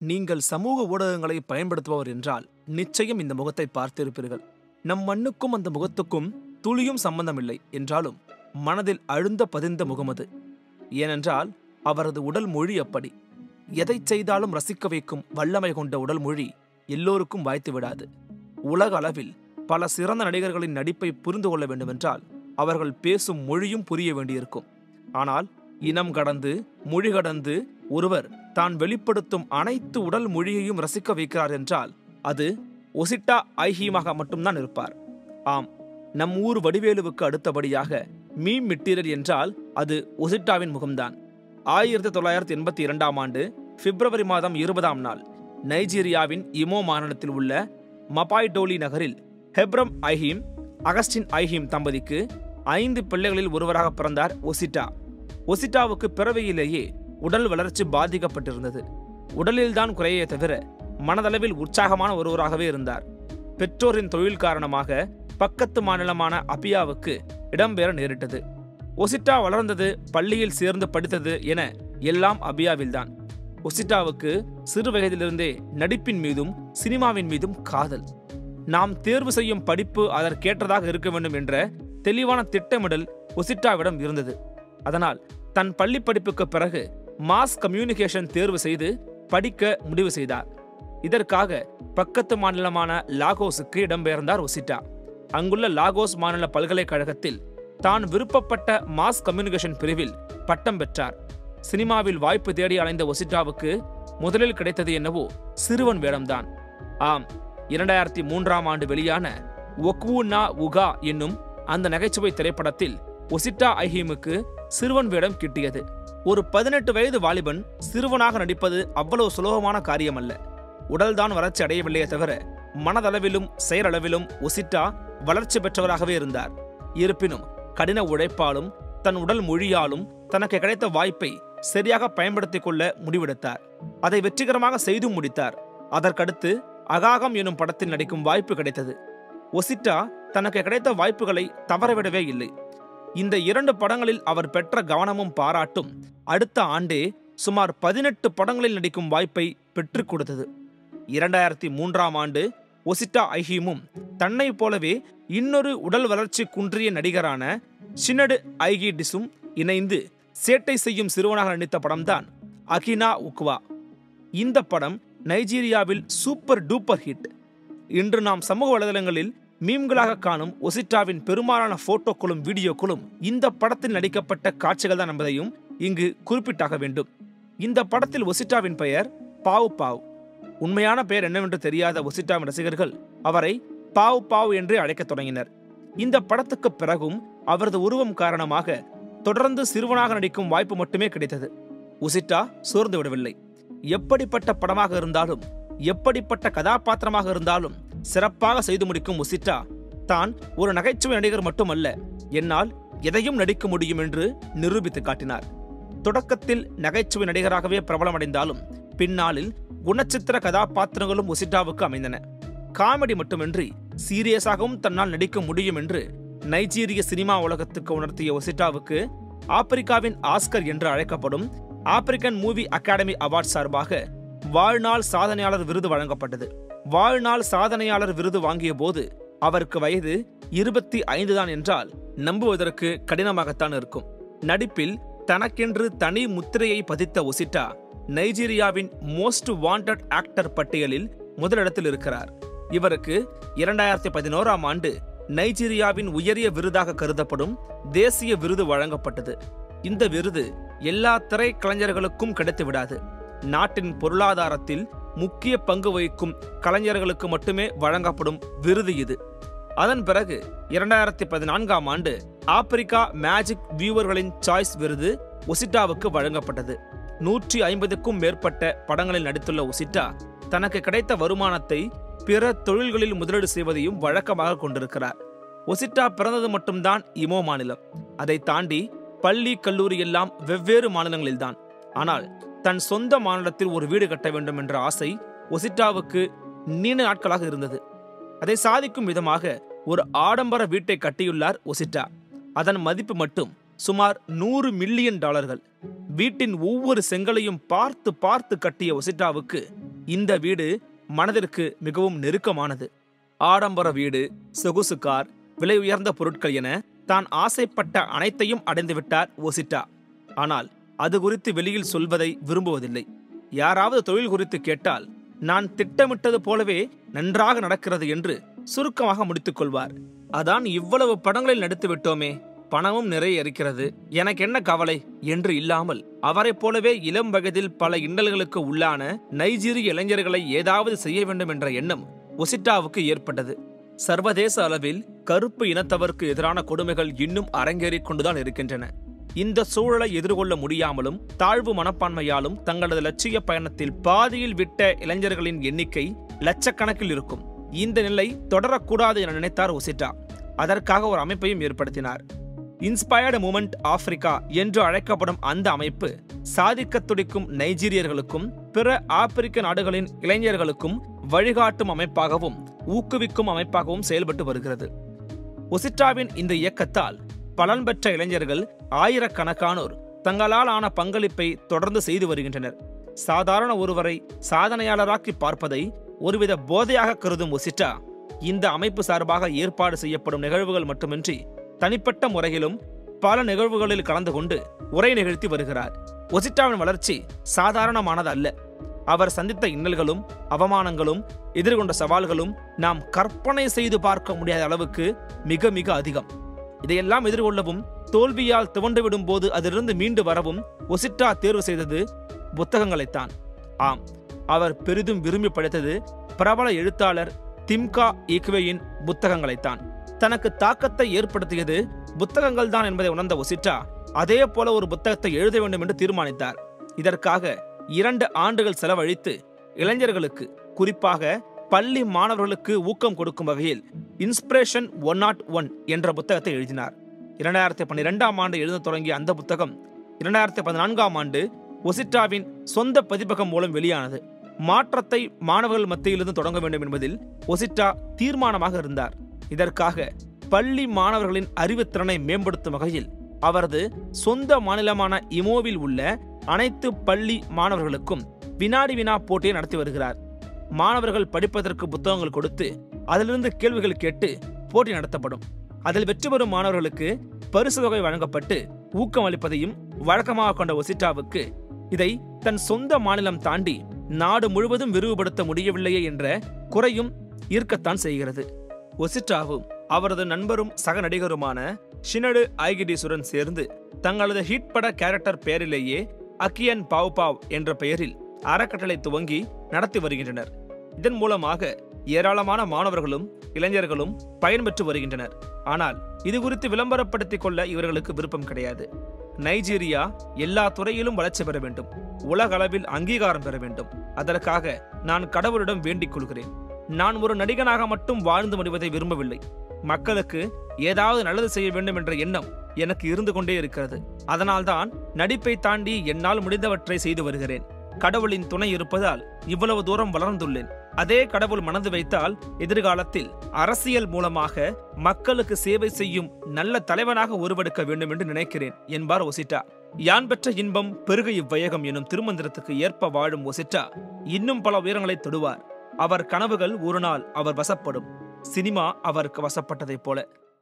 நீங்கள் சமூக ஊடகங்களை பயன்படுத்துபவர் என்றால் நிச்சயம் இந்த முகத்தை பார்த்திருப்பீர்கள். நம் மண்ணுக்கும் அந்த முகத்துக்கும் துளியும் சம்பந்தமில்லை என்றாலும் மனதில் அழுந்த பதிந்த முகம் அது. ஏனென்றால் அவரது உடல் மொழி அப்படி. எதை செய்தாலும் ரசிக்க வைக்கும் வல்லமை கொண்ட உடல் மொழி எல்லோருக்கும் வாய்த்து விடாது. உலக அளவில் பல சிறந்த நடிகர்களின் நடிப்பை புரிந்து கொள்ள வேண்டுமென்றால் அவர்கள் பேசும் மொழியும் புரிய வேண்டியிருக்கும். ஆனால் இனம் கடந்து மொழி கடந்து ஒருவர் தான் வெளிப்படுத்தும் அனைத்து உடல் மொழியையும் ரசிக்க வைக்கிறார் என்றால் அது ஒசிட்டா ஐஹீமாக மட்டும்தான் இருப்பார். ஆம், நம் ஊர் வடிவேலுவுக்கு அடுத்தபடியாக மீம் மெட்டீரியல் என்றால் அது ஒசிட்டாவின் முகம்தான். 1982ஆம் ஆண்டு பிப்ரவரி மாதம் 20ஆம் நாள் நைஜீரியாவின் இமோ மாநிலத்தில் உள்ள மபாய்டோலி நகரில் ஹெப்ரம் ஐஹீம் அகஸ்டின் ஐஹீம் தம்பதிக்கு 5 பிள்ளைகளில் ஒருவராக பிறந்தார் ஒசிட்டா. ஒசிட்டாவுக்கு பிறவியிலேயே உடல் வளர்ச்சி பாதிக்கப்பட்டிருந்தது. உடலில்தான் குறையே தவிர மனதளவில் உற்சாகமான ஒருவராகவே இருந்தார். பெற்றோரின் தொழில் காரணமாக பக்கத்து மாநிலமான அபியாவுக்கு இடம்பெற நேரிட்டது. ஒசிட்டா வளர்ந்தது, பள்ளியில் சேர்ந்து படித்தது என எல்லாம் அபியாவில்தான். ஒசிட்டாவுக்கு சிறு வயதிலிருந்தே நடிப்பின் மீதும் சினிமாவின் மீதும் காதல். நாம் தேர்வு செய்யும் படிப்பு அதற்கேற்றதாக இருக்க வேண்டும் என்ற தெளிவான திட்டமிடல் ஒசிட்டாவிடம் இருந்தது. அதனால் தன் பள்ளி படிப்புக்கு பிறகு மாஸ் கம்யூனிகேஷன் தேர்வு செய்து படிக்க முடிவு செய்தார். இதற்காக பக்கத்து மாநிலமான லாகோஸுக்கு இடம்பெயர்ந்தார் ஒசிட்டா. அங்குள்ள லாகோஸ் மாநில பல்கலைக்கழகத்தில் தான் விருப்பப்பட்ட மாஸ் கம்யூனிகேஷன் பிரிவில் பட்டம் பெற்றார். சினிமாவில் வாய்ப்பு தேடி அலைந்த ஒசிட்டாவுக்கு முதலில் கிடைத்தது என்னவோ சிறுவன் வேடம்தான். ஆம், 2003ஆம் ஆண்டு வெளியான ஒக்வு நா உகா என்னும் அந்த நகைச்சுவை திரைப்படத்தில் ஒசிட்டா ஐஹீமுக்கு சிறுவன் வேடம் கிட்டியது. ஒரு 18 வயது வாலிபன் சிறுவனாக நடிப்பது அவ்வளவு சுலபமான காரியமல்ல. உடல்தான் வளர்ச்சி அடையவில்லையே தவிர மனதளவிலும் செயலளவிலும் ஒசிட்டா வளர்ச்சி பெற்றவராகவே இருந்தார். இருப்பினும் கடின உழைப்பாலும் தன் உடல் மொழியாலும் தனக்கு கிடைத்த வாய்ப்பை சரியாக பயன்படுத்திக் கொள்ள முடிவெடுத்தார். அதை வெற்றிகரமாக செய்து முடித்தார். அதற்கடுத்து அகாகம் எனும் படத்தில் நடிக்கும் வாய்ப்பு கிடைத்தது. ஒசிட்டா தனக்கு கிடைத்த வாய்ப்புகளை தவறவிடவே இல்லை. இந்த 2 படங்களில் அவர் பெற்ற கவனமும் பாராட்டும் அடுத்த ஆண்டே சுமார் 18 படங்களில் நடிக்கும் வாய்ப்பை பெற்றுக் கொடுத்தது. 2003ஆம் ஆண்டு ஒசிட்டா ஐஹீமும் தன்னை போலவே இன்னொரு உடல் வளர்ச்சி குன்றிய நடிகரான ஷினடு ஐகிடிஸும் இணைந்து சேட்டை செய்யும் சிறுவனாக நடித்த படம்தான் அகினா உக்வா. இந்த படம் நைஜீரியாவில் சூப்பர் டூப்பர் ஹிட். இன்று நாம் சமூக வலைதளங்களில் மீம்களாக காணும் ஒசிட்டாவின் பெரும்பாலான போட்டோக்களும் வீடியோக்களும் இந்த படத்தில் நடிக்கப்பட்ட காட்சிகள் தான் என்பதையும் இங்கு குறிப்பிட்டாக வேண்டும். இந்த படத்தில் ஒசிட்டாவின் பெயர் பாவ் பாவ். உண்மையான பெயர் என்னவென்று தெரியாத ஒசிட்டாவின் ரசிகர்கள் அவரை பாவ் பாவ் என்று அழைக்கத் தொடங்கினர். இந்த படத்துக்கு பிறகும் அவரது உருவம் காரணமாக தொடர்ந்து சிறுவனாக நடிக்கும் வாய்ப்பு மட்டுமே கிடைத்தது. ஒசிட்டா சோர்ந்து விடவில்லை. எப்படிப்பட்ட படமாக இருந்தாலும் எப்படிப்பட்ட கதாபாத்திரமாக இருந்தாலும் சிறப்பாக செய்து முடிக்கும் ஒசிட்டா தான் ஒரு நகைச்சுவை நடிகர் மட்டுமல்ல, என்னால் எதையும் நடிக்க முடியும் என்று நிரூபித்து காட்டினார். தொடக்கத்தில் நகைச்சுவை நடிகராகவே பிரபலமடைந்தாலும் பின்னாளில் குணச்சித்திர கதாபாத்திரங்களும் ஒசிட்டாவுக்கு அமைந்தன. காமெடி மட்டுமின்றி சீரியஸாகவும் தன்னால் நடிக்க முடியும் என்று நைஜீரிய சினிமா உலகத்துக்கு உணர்த்திய ஒசிட்டாவுக்கு ஆப்பிரிக்காவின் ஆஸ்கர் என்று அழைக்கப்படும் ஆப்பிரிக்கன் மூவி அகாடமி அவார்ட் சார்பாக வாழ்நாள் சாதனையாளர் விருது வழங்கப்பட்டது. வாழ்நாள் சாதனையாளர் விருது வாங்கிய போது அவருக்கு வயது 25 தான் என்றால் நம்புவதற்கு கடினமாகத்தான் இருக்கும். நடிப்பில் தனக்கென்று தனி முத்திரையை பதித்த ஒசிட்டா நைஜீரியாவின் மோஸ்ட் வாண்டட் ஆக்டர் பட்டியலில் முதலிடத்தில் இருக்கிறார். இவருக்கு 2011ஆம் ஆண்டு நைஜீரியாவின் உயரிய விருதாக கருதப்படும் தேசிய விருது வழங்கப்பட்டது. இந்த விருது எல்லா திரைக்கலைஞர்களுக்கும் கிடைத்து விடாது. நாட்டின் பொருளாதாரத்தில் முக்கிய பங்கு வகிக்கும் கலைஞர்களுக்கு மட்டுமே வழங்கப்படும் விருது இது. அதன் பிறகு 2014ஆம் ஆண்டு ஆப்பிரிக்கா மேஜிக் வியூவர்களின் சாய்ஸ் விருது ஒசிட்டாவுக்கு வழங்கப்பட்டது. 150க்கும் மேற்பட்ட படங்களில் நடித்துள்ள ஒசிட்டா தனக்கு கிடைத்த வருமானத்தை பிற தொழில்களில் முதலீடு செய்வதையும் வழக்கமாக கொண்டிருக்கிறார். ஒசிட்டா பிறந்தது மட்டும்தான் இமோ மாநிலம். அதை தாண்டி பள்ளி கல்லூரி எல்லாம் வெவ்வேறு மாநிலங்களில்தான். ஆனால் தன் சொந்த மாநிலத்தில் ஒரு வீடு கட்ட வேண்டும் என்ற ஆசை ஒசிட்டாவுக்கு நீண்ட நாட்களாக இருந்தது. அதை சாதிக்கும் விதமாக ஒரு ஆடம்பர வீட்டை கட்டியுள்ளார் ஒசிட்டா. அதன் மதிப்பு மட்டும் சுமார் $100 மில்லியன். வீட்டின் ஒவ்வொரு செங்கலையும் பார்த்து பார்த்து கட்டிய ஒசிட்டாவுக்கு இந்த வீடு மனதிற்கு மிகவும் நெருக்கமானது. ஆடம்பர வீடு, சொகுசு கார், விலை உயர்ந்த பொருட்கள் என தான் ஆசைப்பட்ட அனைத்தையும் அடைந்துவிட்டார் ஒசிட்டா. ஆனால் அது குறித்து வெளியில் சொல்வதை விரும்புவதில்லை. யாராவது தொழில் குறித்து கேட்டால் நான் திட்டமிட்டது போலவே நன்றாக நடக்கிறது என்று சுருக்கமாக முடித்துக் கொள்வார். அதான் இவ்வளவு படங்களில் நடித்து விட்டோமே, பணமும் நிறைய இருக்கிறது, எனக்கு என்ன கவலை என்று இல்லாமல் அவரைப் போலவே இளம் வயதில் பல இன்னல்களுக்கு உள்ளான நைஜீரிய இளைஞர்களை ஏதாவது செய்ய வேண்டும் என்ற எண்ணம் ஒசிட்டாவுக்கு ஏற்பட்டது. சர்வதேச அளவில் கருப்பு இனத்தவருக்கு எதிரான கொடுமைகள் இன்னும் அரங்கேறிக் கொண்டுதான் இருக்கின்றன. இந்த சூழலை எதிர்கொள்ள முடியாமலும் தாழ்வு மனப்பான்மையாலும் தங்களது லட்சிய பயணத்தில் பாதியில் விட்ட இளைஞர்களின் எண்ணிக்கை லட்சக்கணக்கில் இருக்கும். இந்த நிலை தொடரக்கூடாது என நினைத்தார் ஒசிட்டா. அதற்காக ஒரு அமைப்பையும் ஏற்படுத்தினார். இன்ஸ்பயர்டு மூமெண்ட் ஆப்பிரிக்கா என்று அழைக்கப்படும் அந்த அமைப்பு சாதிக்க துடிக்கும் நைஜீரியர்களுக்கும் பிற ஆப்பிரிக்க நாடுகளின் இளைஞர்களுக்கும் வழிகாட்டும் அமைப்பாகவும் ஊக்குவிக்கும் அமைப்பாகவும் செயல்பட்டு வருகிறது. ஒசிட்டாவின் இந்த இயக்கத்தால் பலன் பெற்ற இளைஞர்கள் ஆயிரக்கணக்கானோர் தங்களால் ஆன பங்களிப்பை தொடர்ந்து செய்து வருகின்றனர். சாதாரண ஒருவரை சாதனையாளராக்கி பார்ப்பதை ஒருவித போதையாக கருதும் ஒசிட்டா இந்த அமைப்பு சார்பாக ஏற்பாடு செய்யப்படும் நிகழ்வுகள் மட்டுமின்றி தனிப்பட்ட முறையிலும் பல நிகழ்வுகளில் கலந்து கொண்டு உரை நிகழ்த்தி வருகிறார். ஒசிட்டாவின் வளர்ச்சி சாதாரணமானது அல்ல. அவர் சந்தித்த இன்னல்களும் அவமானங்களும் எதிர்கொண்ட சவால்களும் நாம் கற்பனை செய்து பார்க்க முடியாத அளவுக்கு மிக மிக அதிகம். இதையெல்லாம் எதிர்கொள்ளவும் தோல்வியால் துவண்டுவிடும் போது அதிலிருந்து மீண்டு வரவும் ஒசிட்டா தேர்வு செய்தது புத்தகங்களைத்தான். ஆம், அவர் பெரிதும் விரும்பி படித்தது பிரபல எழுத்தாளர் திம்கா ஈக்வேயின் புத்தகங்களைத்தான். தனக்கு தாக்கத்தை ஏற்படுத்தியது புத்தகங்கள் தான் என்பதை உணர்ந்த ஒசிட்டா அதே போல ஒரு புத்தகத்தை எழுத வேண்டும் என்று தீர்மானித்தார். இதற்காக 2 ஆண்டுகள் செலவழித்து இளைஞர்களுக்கு, குறிப்பாக பள்ளி மாணவர்களுக்கு ஊக்கம் கொடுக்கும் வகையில் இன்ஸ்பிரேஷன் 101 என்ற புத்தகத்தை எழுதினார். 2012ஆம் ஆண்டு எழுத தொடங்கிய அந்த புத்தகம் 2014ஆம் ஆண்டு ஒசிட்டாவின் சொந்த பதிப்பகம் மூலம் வெளியானது. மாற்றத்தை மாணவர்கள் மத்தியிலிருந்து தொடங்க வேண்டும் என்பதில் ஒசிட்டா தீர்மானமாக இருந்தார். இதற்காக பள்ளி மாணவர்களின் அறிவுத்திறனை மேம்படுத்தும் வகையில் அவரது சொந்த மாநிலமான இமோவில் உள்ள அனைத்து பள்ளி மாணவர்களுக்கும் வினாடி வினா போட்டியை நடத்தி வருகிறார். மாணவர்கள் படிப்பதற்கு புத்தகங்கள் கொடுத்து அதிலிருந்து கேள்விகள் கேட்டு போட்டி நடத்தப்படும். அதில் வெற்றி பெறும் மாணவர்களுக்கு பரிசு தொகை வழங்கப்பட்டு ஊக்கமளிப்பதையும் வழக்கமாக கொண்ட ஒசிட்டாவுக்கு இதை தன் சொந்த மாநிலம் தாண்டி நாடு முழுவதும் விரிவுபடுத்த முடியவில்லையே என்ற குறையும் ஈர்க்கத்தான் செய்கிறது. ஒசிட்டாவும் அவரது நண்பரும் சக நடிகருமான ஷினடு ஐகிடிசுடன் சேர்ந்து தங்களது ஹிட் பட கேரக்டர் பெயரிலேயே அக்கியன் பாவ் பாவ் என்ற பெயரில் அறக்கட்டளை துவங்கி நடத்தி வருகின்றனர். இதன் மூலமாக ஏராளமான மாணவர்களும் இளைஞர்களும் பயன்பெற்று வருகின்றனர். ஆனால் இது குறித்து விளம்பரப்படுத்திக் கொள்ள இவர்களுக்கு விருப்பம் கிடையாது. நைஜீரியா எல்லா துறையிலும் வளர்ச்சி பெற வேண்டும், உலக அளவில் அங்கீகாரம் பெற வேண்டும். அதற்காக நான் கடவுளிடம் வேண்டிக் கொள்கிறேன். நான் ஒரு நடிகனாக மட்டும் வாழ்ந்து முடிவதை விரும்பவில்லை. மக்களுக்கு ஏதாவது நல்லது செய்ய வேண்டும் என்ற எண்ணம் எனக்கு இருந்து கொண்டே இருக்கிறது. அதனால்தான் நடிப்பை தாண்டி என்னால் முடிந்தவற்றை செய்து வருகிறேன். கடவுளின் துணை இருப்பதால் இவ்வளவு தூரம் வளர்ந்துள்ளேன். அதே கடவுள் மனது வைத்தால் எதிர்காலத்தில் அரசியல் மூலமாக மக்களுக்கு சேவை செய்யும் நல்ல தலைவனாக உருவெடுக்க வேண்டும் என்று நினைக்கிறேன் என்பார் ஒசிட்டா. யான் பெற்ற இன்பம் பெருக இவ்வையகம் எனும் திருமந்திரத்துக்கு ஏற்ப வாழும் ஒசிட்டா இன்னும் பல உயரங்களை தொடுவார். அவர் கனவுகள் ஒரு நாள் அவர் வசப்படும். சினிமா அவருக்கு வசப்பட்டதைப் போல.